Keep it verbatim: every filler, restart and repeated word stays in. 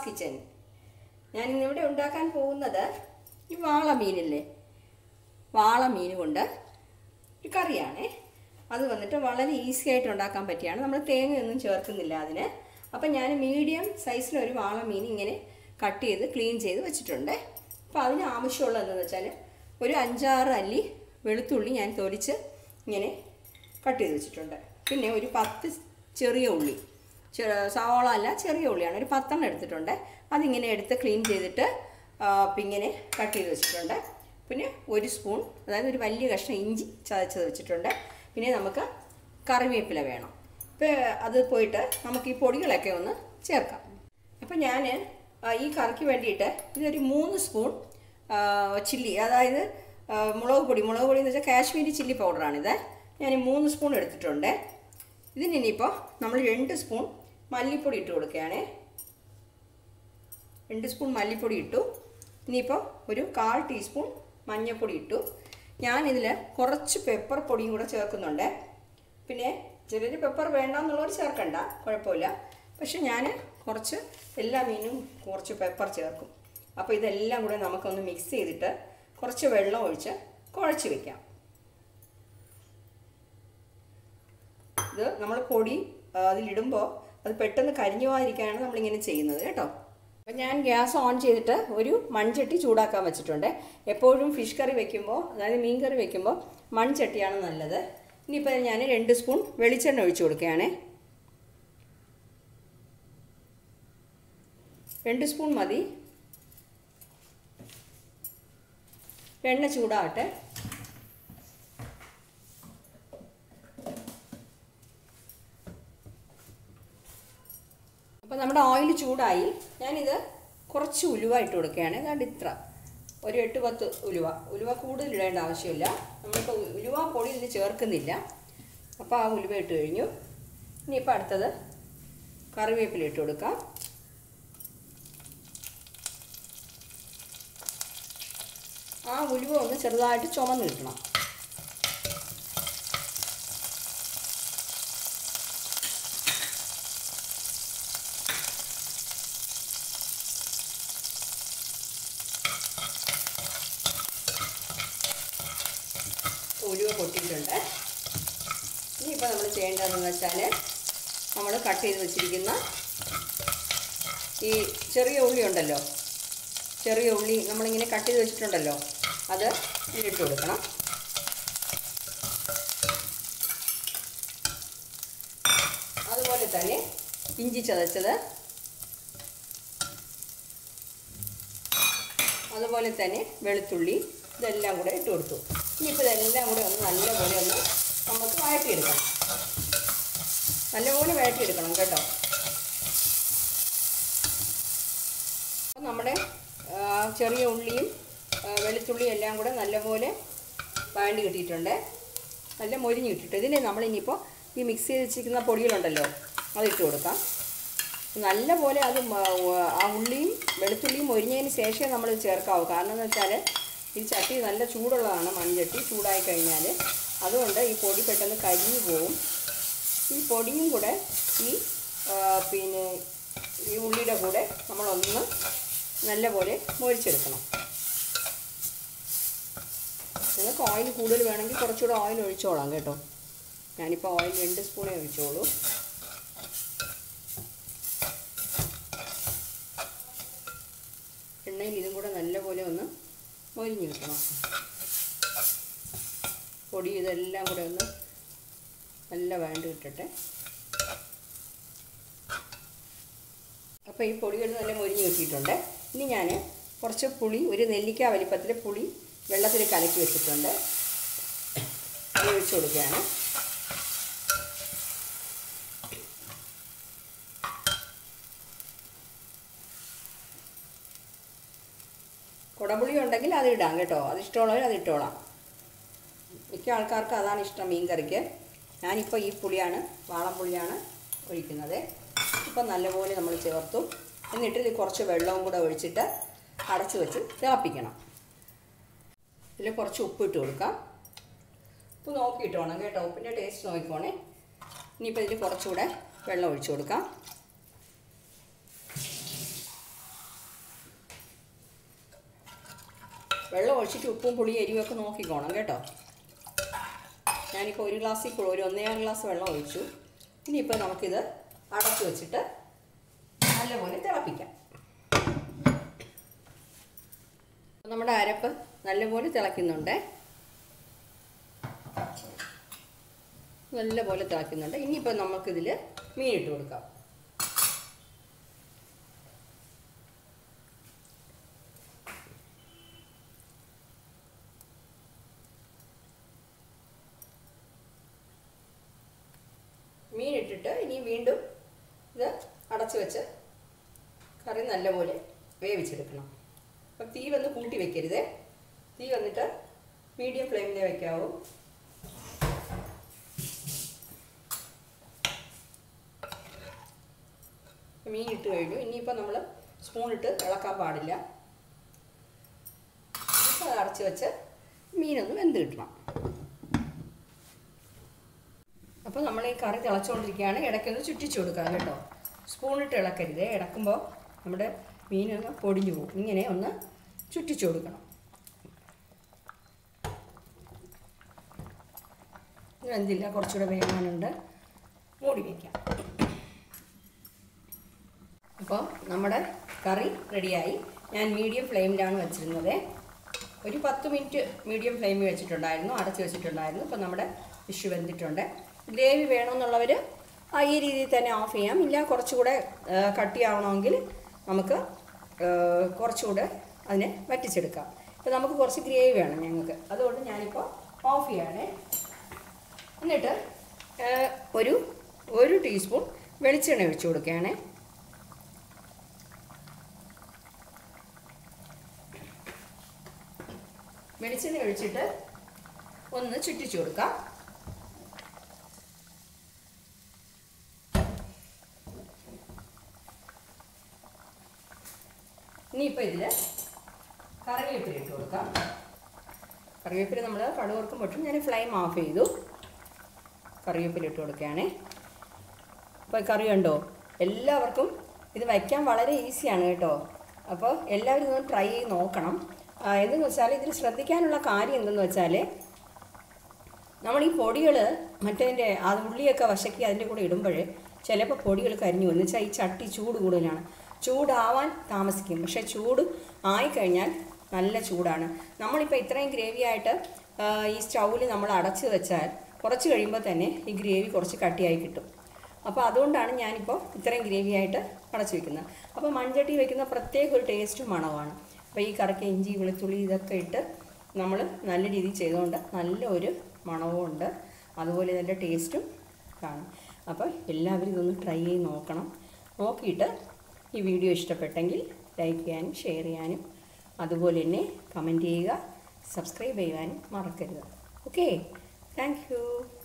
Sheeba's kitchen. ഞാൻ ഇന്നിവിടെ ഉണ്ടാക്കാൻ പോകുന്നത് ഈ വാള മീനില്ലേ, വാള മീൻ കൊണ്ട് ഒരു കറിയാണേ. അത് വന്നിട്ട് വളരെ ഈസി ആയിട്ട് ഉണ്ടാക്കാൻ പറ്റിയാണ്. നമ്മൾ തേങ്ങയൊന്നും ചേർക്കുന്നില്ല അതിന്. അപ്പം ഞാൻ മീഡിയം സൈസിലൊരു വാള മീൻ ഇങ്ങനെ കട്ട് ചെയ്ത് ക്ലീൻ ചെയ്ത് വെച്ചിട്ടുണ്ട്. അപ്പോൾ അതിന് ആവശ്യമുള്ളത് എന്താണെന്ന് വെച്ചാൽ ഒരു അഞ്ചാറ് അല്ലി വെളുത്തുള്ളി ഞാൻ തൊലിച്ച് ഇങ്ങനെ കട്ട് ചെയ്ത് വെച്ചിട്ടുണ്ട്. പിന്നെ ഒരു പത്ത് ചെറിയ ഉള്ളി, സവാള അല്ല ചെറിയ ഉള്ളിയാണ്, ഒരു പത്തെണ്ണം എടുത്തിട്ടുണ്ട്. അതിങ്ങനെ എടുത്ത് ക്ലീൻ ചെയ്തിട്ട് ഇങ്ങനെ കട്ട് ചെയ്ത് വെച്ചിട്ടുണ്ട്. പിന്നെ ഒരു സ്പൂൺ, അതായത് ഒരു വലിയ കഷ്ണം ഇഞ്ചി ചതച്ചത് വെച്ചിട്ടുണ്ട്. പിന്നെ നമുക്ക് കറിവേപ്പില വേണം. ഇപ്പോൾ അത് പോയിട്ട് നമുക്ക് ഈ പൊടികളൊക്കെ ഒന്ന് ചേർക്കാം. അപ്പോൾ ഞാൻ ഈ കറിക്ക് വേണ്ടിയിട്ട് ഇതൊരു മൂന്ന് സ്പൂൺ ചില്ലി, അതായത് മുളക് പൊടി, മുളക് പൊടി എന്ന് വെച്ചാൽ കാശ്മീരി ചില്ലി പൗഡറാണിത്. ഞാൻ മൂന്ന് സ്പൂൺ എടുത്തിട്ടുണ്ട്. ഇതിന് ഇനിയിപ്പോൾ നമ്മൾ രണ്ട് സ്പൂൺ മല്ലിപ്പൊടി ഇട്ട് കൊടുക്കുകയാണ്. രണ്ട് സ്പൂൺ മല്ലിപ്പൊടി ഇട്ടു. ഇനിയിപ്പോൾ ഒരു കാൽ ടീസ്പൂൺ മഞ്ഞൾപ്പൊടി ഇട്ടു. ഞാനിതിൽ കുറച്ച് പെപ്പർ പൊടിയും കൂടെ ചേർക്കുന്നുണ്ട്. പിന്നെ ചിലർ പെപ്പർ വേണ്ടെന്നുള്ളവർ ചേർക്കണ്ട, കുഴപ്പമില്ല. പക്ഷെ ഞാൻ കുറച്ച് എല്ലാ മീനും കുറച്ച് പെപ്പർ ചേർക്കും. അപ്പോൾ ഇതെല്ലാം കൂടെ നമുക്കൊന്ന് മിക്സ് ചെയ്തിട്ട് കുറച്ച് വെള്ളം ഒഴിച്ച് കുഴച്ച് വയ്ക്കാം. ഇത് നമ്മൾ പൊടി അതിലിടുമ്പോൾ അത് പെട്ടെന്ന് കരിഞ്ഞു പോകാതിരിക്കാനാണ് നമ്മളിങ്ങനെ ചെയ്യുന്നത് കേട്ടോ. അപ്പം ഞാൻ ഗ്യാസ് ഓൺ ചെയ്തിട്ട് ഒരു മൺചട്ടി ചൂടാക്കാൻ വെച്ചിട്ടുണ്ട്. എപ്പോഴും ഫിഷ് കറി വെക്കുമ്പോൾ, അതായത് മീൻ കറി വെക്കുമ്പോൾ മൺചട്ടിയാണ് നല്ലത്. ഇനിയിപ്പോൾ ഞാൻ രണ്ട് സ്പൂൺ വെളിച്ചെണ്ണ ഒഴിച്ചു കൊടുക്കുകയാണ്. രണ്ട് സ്പൂൺ മതി. എണ്ണ ചൂടാവട്ടെ. അപ്പോൾ നമ്മുടെ ഓയിൽ ചൂടായി. ഞാനിത് കുറച്ച് ഉലുവ ഇട്ട് കൊടുക്കുകയാണ്. അതുകൊണ്ട് ഇത്ര ഒരു എട്ട് പത്ത് ഉലുവ. ഉലുവ കൂടുതൽ ഇടേണ്ട ആവശ്യമില്ല. നമ്മളിപ്പോൾ ഉലുവ പൊടി ഇതിൽ ചേർക്കുന്നില്ല. അപ്പോൾ ആ ഉലുവ ഇട്ട് കഴിഞ്ഞു. ഇനിയിപ്പോൾ അടുത്തത് കറിവേപ്പില ഇട്ട് കൊടുക്കാം. ആ ഉലുവ ഒന്ന് ചെറുതായിട്ട് ചുമന്ന് കിട്ടണം. ഉലുവ പൊട്ടിയിട്ടുണ്ട്. ഇനിയിപ്പോൾ നമ്മൾ ചെയ്യേണ്ടതെന്ന് വെച്ചാൽ നമ്മൾ കട്ട് ചെയ്ത് വെച്ചിരിക്കുന്ന ഈ ചെറിയ ഉള്ളി ഉണ്ടല്ലോ, ചെറിയ ഉള്ളി നമ്മളിങ്ങനെ കട്ട് ചെയ്ത് വെച്ചിട്ടുണ്ടല്ലോ, അത് ഇട്ട് കൊടുക്കണം. അതുപോലെ തന്നെ ഇഞ്ചി ചതച്ചത്, അതുപോലെ തന്നെ വെളുത്തുള്ളി, ഇതെല്ലാം കൂടെ ഇട്ട് കൊടുത്തു. ഇനിയിപ്പോൾ ഇതെല്ലാം കൂടെ ഒന്ന് നല്ലപോലെ ഒന്ന് നമുക്ക് വഴറ്റിയെടുക്കണം. നല്ലപോലെ വഴറ്റിയെടുക്കണം കേട്ടോ. അപ്പം നമ്മുടെ ചെറിയ ഉള്ളിയും വെളുത്തുള്ളിയും എല്ലാം കൂടെ നല്ലപോലെ വഴണ്ടി കിട്ടിയിട്ടുണ്ട്. നല്ല മൊരിഞ്ഞ് കിട്ടിയിട്ട് ഇതിന് നമ്മളിനിയിപ്പോൾ ഈ മിക്സ് ചെയ്ത് വെച്ചിരിക്കുന്ന പൊടികളുണ്ടല്ലോ അതിട്ട് കൊടുക്കാം. നല്ലപോലെ അത് ആ ഉള്ളിയും വെളുത്തുള്ളിയും മൊരിഞ്ഞതിന് ശേഷമേ നമ്മൾ ചേർക്കാവൂ. കാരണം എന്ന് വെച്ചാൽ ഈ ചട്ടി നല്ല ചൂടുള്ളതാണ്, മൺചട്ടി. ചൂടായി കഴിഞ്ഞാൽ അതുകൊണ്ട് ഈ പൊടി പെട്ടെന്ന് കരിഞ്ഞു പോവും. ഈ പൊടിയും കൂടെ ഈ പിന്നെ ഈ ഉള്ളിയുടെ കൂടെ നമ്മളൊന്ന് നല്ലപോലെ മൊരിച്ചെടുക്കണം. നിങ്ങൾക്ക് ഓയിൽ കൂടുതൽ വേണമെങ്കിൽ കുറച്ചുകൂടെ ഓയിൽ ഒഴിച്ചോളാം കേട്ടോ. ഞാനിപ്പോൾ ഓയിൽ രണ്ട് സ്പൂണേ ഒഴിച്ചോളൂ. എണ്ണയിൽ ഇതും കൂടെ നല്ലപോലെ ഒന്ന് മൊരിഞ്ഞ് കിട്ടണം. പൊടി ഇതെല്ലാം കൂടെ ഒന്ന് നല്ല വഴണ്ട് കിട്ടട്ടെ. അപ്പോൾ ഈ പൊടികൾ നല്ല മൊരിഞ്ഞ് കിട്ടിയിട്ടുണ്ട്. ഇനി ഞാൻ കുറച്ച് പുളി, ഒരു നെല്ലിക്ക വലിപ്പത്തിൽ പുളി വെള്ളത്തിൽ കലക്കി വെച്ചിട്ടുണ്ട്, അത് ഒഴിച്ച് കൊടുക്കുകയാണ്. കുടംപുളി ഉണ്ടെങ്കിൽ അത് ഇടാം കേട്ടോ. അത് ഇഷ്ടമുള്ളവർ അത് ഇട്ടോളാം. മിക്ക ആൾക്കാർക്ക് അതാണ് ഇഷ്ടം മീൻ കറിക്ക്. ഞാനിപ്പോൾ ഈ പുളിയാണ്, വാളംപുളിയാണ് ഒഴിക്കുന്നത്. ഇപ്പം നല്ലപോലെ നമ്മൾ ചേർത്തു. എന്നിട്ട് ഇത് കുറച്ച് വെള്ളവും കൂടെ ഒഴിച്ചിട്ട് അടച്ച് വെച്ച് തിളപ്പിക്കണം. ഇതിൽ കുറച്ച് ഉപ്പ് ഇട്ട് കൊടുക്കാം. ഉപ്പ് നോക്കിയിട്ട് വേണം കേട്ടോ, ഉപ്പിൻ്റെ ടേസ്റ്റ് നോക്കിക്കോണേ. ഇനിയിപ്പോൾ ഇതിൽ കുറച്ചുകൂടെ വെള്ളം ഒഴിച്ചു കൊടുക്കാം. വെള്ളം ഒഴിച്ചിട്ട് ഉപ്പും പുളിയും എരിവൊക്കെ നോക്കിക്കോണം കേട്ടോ. ഞാനിപ്പോൾ ഒരു ഗ്ലാസ്സിൽ കൂടെ ഒരു ഒന്നേകാൽ ഗ്ലാസ് വെള്ളം ഒഴിച്ചു. ഇനിയിപ്പോൾ നമുക്കിത് അടച്ചു വെച്ചിട്ട് നല്ലപോലെ തിളപ്പിക്കാം. നമ്മുടെ അരപ്പ് നല്ലപോലെ തിളയ്ക്കുന്നുണ്ട്, നല്ലപോലെ തിളയ്ക്കുന്നുണ്ട്. ഇനിയിപ്പോൾ നമുക്കിതിൽ മീനിട്ട് കൊടുക്കാം. മീനിട്ടിട്ട് ഇനി വീണ്ടും ഇത് അടച്ചു വെച്ച് കറി നല്ലപോലെ വേവിച്ചെടുക്കണം. അപ്പം തീ വന്ന് കൂട്ടി വെക്കരുത്, തീ വന്നിട്ട് മീഡിയം ഫ്ലെയിമിലേ വയ്ക്കാവൂ. മീൻ ഇട്ട് കഴിഞ്ഞു. ഇനിയിപ്പോൾ നമ്മൾ സ്പൂണിട്ട് ഇളക്കാൻ പാടില്ല. ഇപ്പോൾ അടച്ച് വെച്ച് മീനൊന്ന് വെന്ത് കിട്ടണം. അപ്പോൾ നമ്മൾ ഈ കറി തിളച്ചുകൊണ്ടിരിക്കുകയാണ്. ഇടയ്ക്കൊന്ന് ചുറ്റിച്ചു കൊടുക്കാം കേട്ടോ. സ്പൂണിട്ട് ഇളക്കരുത്, ഇളക്കുമ്പോൾ നമ്മുടെ മീനൊന്ന് പൊടിഞ്ഞു പോകും. ഇങ്ങനെ ഒന്ന് ചുറ്റിച്ചു കൊടുക്കണം. വെന്തില്ല, കുറച്ചുകൂടെ വേകാനുണ്ട്, മൂടി വയ്ക്കാം. അപ്പോൾ നമ്മുടെ കറി റെഡിയായി. ഞാൻ മീഡിയം ഫ്ലെയിമിലാണ് വെച്ചിരുന്നത്. ഒരു പത്ത് മിനിറ്റ് മീഡിയം ഫ്ലെയിമിൽ വെച്ചിട്ടുണ്ടായിരുന്നു, അടച്ച് വെച്ചിട്ടുണ്ടായിരുന്നു. അപ്പോൾ നമ്മുടെ ഫിഷ് വെന്തിട്ടുണ്ട്. ഗ്രേവി വേണമെന്നുള്ളവർ ഈ രീതിയിൽ തന്നെ ഓഫ് ചെയ്യാം. ഇല്ല കുറച്ചുകൂടെ കട്ടിയാവണമെങ്കിൽ നമുക്ക് കുറച്ചുകൂടെ അതിനെ വറ്റിച്ചെടുക്കാം. ഇപ്പോൾ നമുക്ക് കുറച്ച് ഗ്രേവി വേണം ഞങ്ങൾക്ക്, അതുകൊണ്ട് ഞാനിപ്പോൾ ഓഫ് ചെയ്യാണ്. എന്നിട്ട് ഒരു ഒരു ടീസ്പൂൺ വെളിച്ചെണ്ണ ഒഴിച്ചു കൊടുക്കുകയാണ്. വെളിച്ചെണ്ണ ഒഴിച്ചിട്ട് ഒന്ന് ചുറ്റിച്ചു കൊടുക്കാം. ഇനിയിപ്പോൾ ഇതിൽ കറിവേപ്പില ഇട്ട് കൊടുക്കാം. കറിവേപ്പില നമ്മൾ കടുക് വറുക്കുമ്പോഴും ഞാൻ ഫ്ലെയിം ഓഫ് ചെയ്തു. കറിവേപ്പില ഇട്ട് കൊടുക്കുകയാണേ. അപ്പോൾ കറി കണ്ടോ, എല്ലാവർക്കും ഇത് വയ്ക്കാൻ വളരെ ഈസിയാണ് കേട്ടോ. അപ്പോൾ എല്ലാവരും ഇതൊന്ന് ട്രൈ ചെയ്ത് നോക്കണം. എന്തെന്ന് വെച്ചാൽ ഇതിൽ ശ്രദ്ധിക്കാനുള്ള കാര്യം എന്തെന്ന് വെച്ചാൽ നമ്മൾ ഈ പൊടികൾ മറ്റേതിൻ്റെ അത് ഉള്ളിയൊക്കെ വശക്കി അതിൻ്റെ കൂടെ ഇടുമ്പോൾ ചിലപ്പോൾ പൊടികൾ കരിഞ്ഞു എന്ന് വെച്ചാൽ ഈ ചട്ടി ചൂട് കൂടുതലാണ്. ചൂടാവാൻ താമസിക്കും, പക്ഷേ ചൂട് ആയിക്കഴിഞ്ഞാൽ നല്ല ചൂടാണ്. നമ്മളിപ്പോൾ ഇത്രയും ഗ്രേവി ആയിട്ട് ഈ സ്റ്റൗവിൽ നമ്മൾ അടച്ച് വെച്ചാൽ കുറച്ച് കഴിയുമ്പോൾ തന്നെ ഈ ഗ്രേവി കുറച്ച് കട്ടിയായി കിട്ടും. അപ്പോൾ അതുകൊണ്ടാണ് ഞാനിപ്പോൾ ഇത്രയും ഗ്രേവി ആയിട്ട് അടച്ച് വയ്ക്കുന്നത്. അപ്പോൾ മൺചട്ടി വയ്ക്കുന്ന പ്രത്യേക ഒരു ടേസ്റ്റും മണമാണ്. അപ്പോൾ ഈ കറിക്ക് ഇഞ്ചി വെളുത്തുള്ളി ഇതൊക്കെ ഇട്ട് നമ്മൾ നല്ല രീതിയിൽ ചെയ്തുകൊണ്ട് നല്ല ഒരു മണവും ഉണ്ട്, അതുപോലെ ഇതിൻ്റെ ടേസ്റ്റും കാണും. അപ്പോൾ എല്ലാവരും ഇതൊന്ന് ട്രൈ ചെയ്ത് നോക്കണം. നോക്കിയിട്ട് ഈ വീഡിയോ ഇഷ്ടപ്പെട്ടെങ്കിൽ ലൈക്ക് ചെയ്യാനും ഷെയർ ചെയ്യാനും അതുപോലെ തന്നെ കമൻറ്റ് ചെയ്യുക, സബ്സ്ക്രൈബ് ചെയ്യാനും മറക്കരുത്. Okay, thank U.